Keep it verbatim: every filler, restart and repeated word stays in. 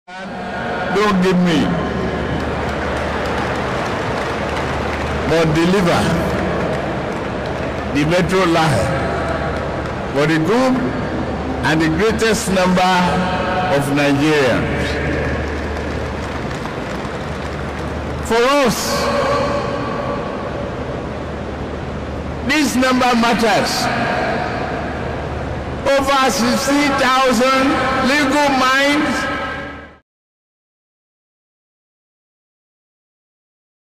Don't give me, but deliver the metro line for the good and the greatest number of Nigerians. For us, this number matters. Over sixty thousand legal minds